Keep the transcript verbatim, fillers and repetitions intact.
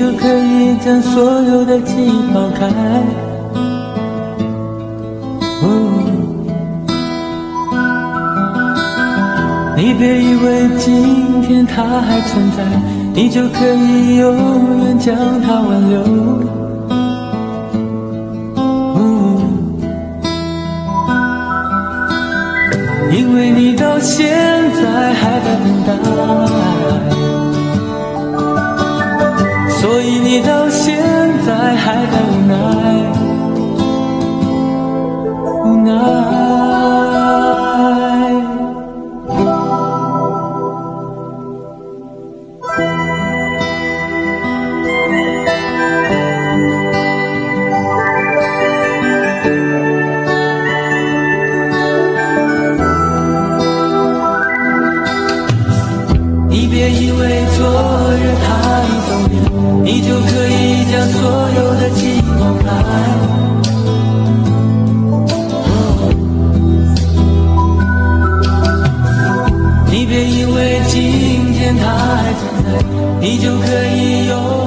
就可以将所有的记忆抛开。哦，你别以为今天它还存在，你就可以永远将它挽留。哦，因为你到现在还在等待，所以你到现在还在无奈，无奈。你别以为昨日它已走远，你就可以将所有的记忆抛开。你别以为今天它还存在，你就可以有